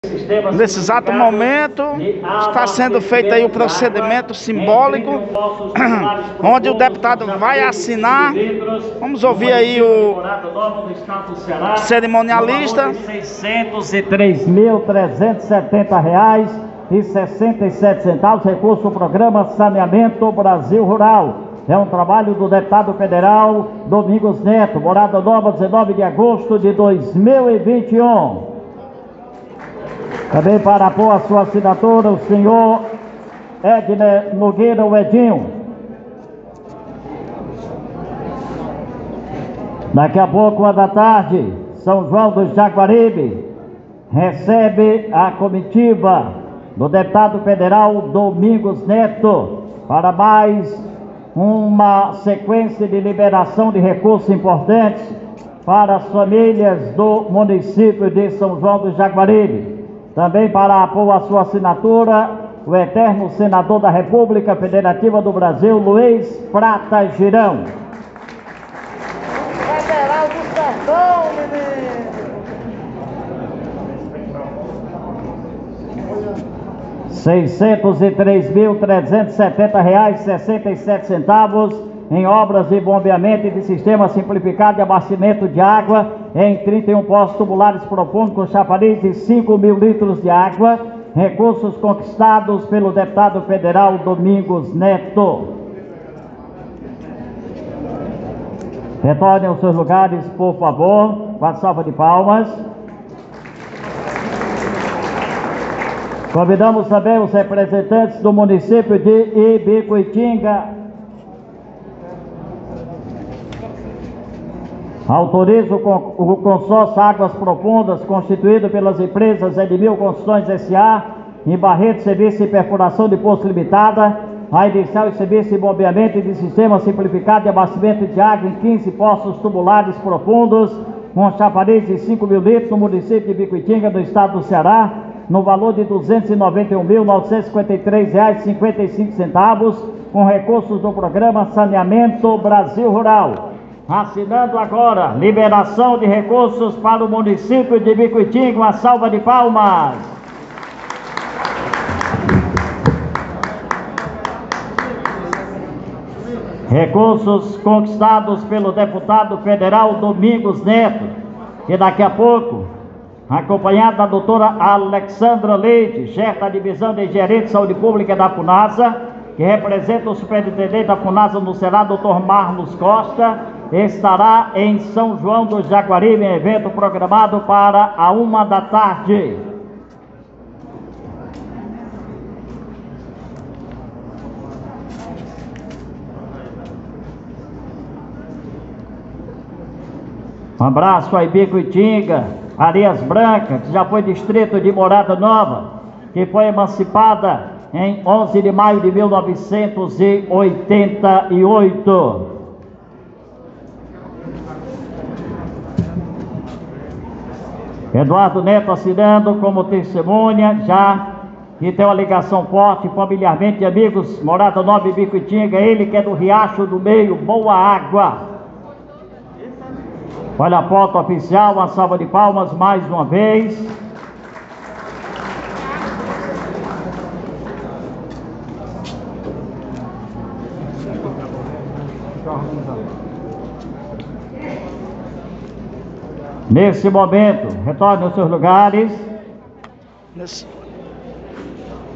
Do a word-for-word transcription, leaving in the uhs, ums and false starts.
Nesse exato momento, está sendo feito aí o procedimento simbólico, onde o deputado vai assinar. Vamos ouvir aí o cerimonialista. seiscentos e três mil trezentos e setenta reais e sessenta e sete centavos, recurso do programa Saneamento Brasil Rural. É um trabalho do deputado federal Domingos Neto, Morada Nova, dezenove de agosto de dois mil e vinte e um. Também para pôr a sua assinatura, o senhor Edner Nogueira, o Edinho. Daqui a pouco, uma da tarde, São João do Jaguaribe recebe a comitiva do deputado federal Domingos Neto para mais uma sequência de liberação de recursos importantes para as famílias do município de São João do Jaguaribe. Também para pôr a sua assinatura, o eterno senador da República Federativa do Brasil, Luiz Prata Girão. Federal do Sertão, menino! seiscentos e três mil trezentos e setenta reais e sessenta e sete centavos em obras de bombeamento e de sistema simplificado de abastecimento de água em trinta e um postos tubulares profundos com chafariz de cinco mil litros de água, recursos conquistados pelo deputado federal Domingos Neto. Retornem aos seus lugares, por favor, com a salva de palmas. Convidamos também os representantes do município de Ibicuitinga. Autoriza o consórcio Águas Profundas, constituído pelas empresas Edmil Construções S A, em Barreto, Serviço de Perfuração de Poço Limitada, a iniciar o serviço de bombeamento e de sistema simplificado de abastecimento de água em quinze poços tubulares profundos, com chafariz de cinco mil litros no município de Ibicuitinga, no estado do Ceará, no valor de duzentos e noventa e um mil novecentos e cinquenta e três reais e cinquenta e cinco centavos, com recursos do programa Saneamento Brasil Rural. Assinando agora, liberação de recursos para o município de Ibicuitinga, uma salva de palmas. Recursos conquistados pelo deputado federal Domingos Neto, que daqui a pouco, acompanhado da doutora Alexandra Leite, chefe da divisão de Engenharia de Saúde Pública da FUNASA, que representa o superintendente da FUNASA no Senado, doutor Marlos Costa, estará em São João do Jaguaribe, em evento programado para a uma da tarde. Um abraço a Ibicuitinga, Areias Brancas, que já foi distrito de Morada Nova, que foi emancipada em onze de maio de mil novecentos e oitenta e oito. Eduardo Neto assinando como testemunha, já que tem uma ligação forte, familiarmente, de amigos, Morada Nova e Ibicuitinga, ele que é do Riacho do Meio, Boa Água. Olha a foto oficial, uma salva de palmas mais uma vez. Nesse momento, retornem aos seus lugares. Nesse,